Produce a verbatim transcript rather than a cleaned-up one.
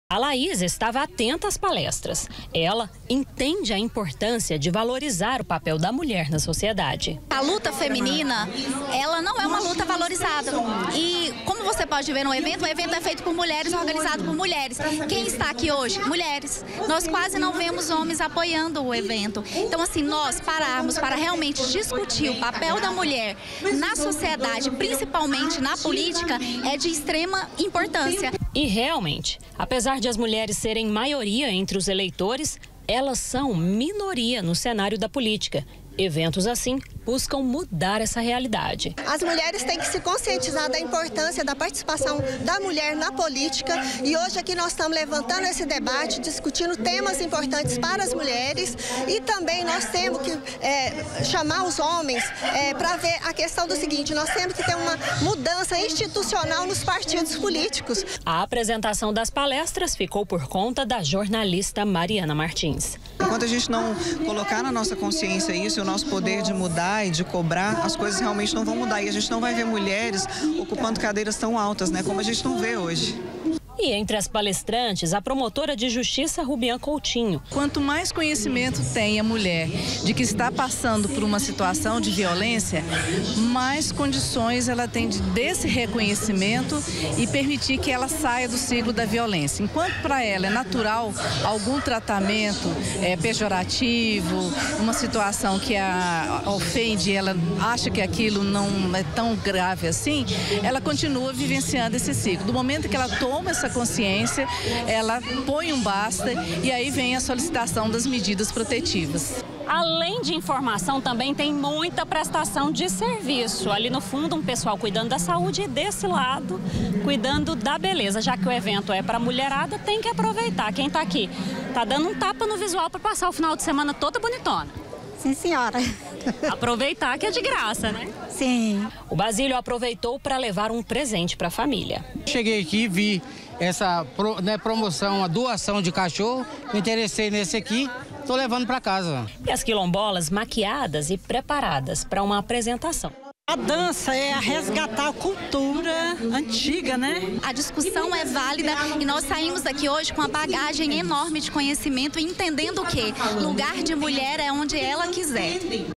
A Laís estava atenta às palestras. Ela entende a importância de valorizar o papel da mulher na sociedade. A luta feminina, ela não é uma luta valorizada. E como você pode ver no evento, o evento é feito por mulheres, organizado por mulheres. Quem está aqui hoje? Mulheres. Nós quase não vemos homens apoiando o evento. Então, assim, nós pararmos para realmente discutir o papel da mulher na sociedade, principalmente na política, é de extrema importância. E realmente, apesar de as mulheres serem maioria entre os eleitores, elas são minoria no cenário da política. Eventos assim buscam mudar essa realidade. As mulheres têm que se conscientizar da importância da participação da mulher na política e hoje aqui nós estamos levantando esse debate, discutindo temas importantes para as mulheres e também nós temos que é, chamar os homens é, para ver a questão do seguinte, nós temos que ter uma mudança institucional nos partidos políticos. A apresentação das palestras ficou por conta da jornalista Mariana Martins. Enquanto a gente não colocar na nossa consciência isso, o nosso poder de mudar e de cobrar, as coisas realmente não vão mudar. E a gente não vai ver mulheres ocupando cadeiras tão altas, né, como a gente não vê hoje. E entre as palestrantes, a promotora de justiça Rubian Coutinho. Quanto mais conhecimento tem a mulher de que está passando por uma situação de violência, mais condições ela tem de, desse reconhecimento e permitir que ela saia do ciclo da violência. Enquanto para ela é natural algum tratamento é, pejorativo, uma situação que a ofende, ela acha que aquilo não é tão grave assim, ela continua vivenciando esse ciclo. Do momento que ela toma essa consciência, ela põe um basta e aí vem a solicitação das medidas protetivas. Além de informação, também tem muita prestação de serviço. Ali no fundo, um pessoal cuidando da saúde e desse lado, cuidando da beleza. Já que o evento é para mulherada, tem que aproveitar. Quem está aqui tá dando um tapa no visual para passar o final de semana toda bonitona. Sim, senhora. Aproveitar que é de graça, né? Sim. O Basílio aproveitou para levar um presente para a família. Cheguei aqui, vi essa né, promoção, a doação de cachorro, me interessei nesse aqui, estou levando para casa. E as quilombolas maquiadas e preparadas para uma apresentação. A dança é a resgatar a cultura antiga, né? A discussão é válida e nós saímos daqui hoje com uma bagagem enorme de conhecimento, entendendo que lugar de mulher é onde ela quiser.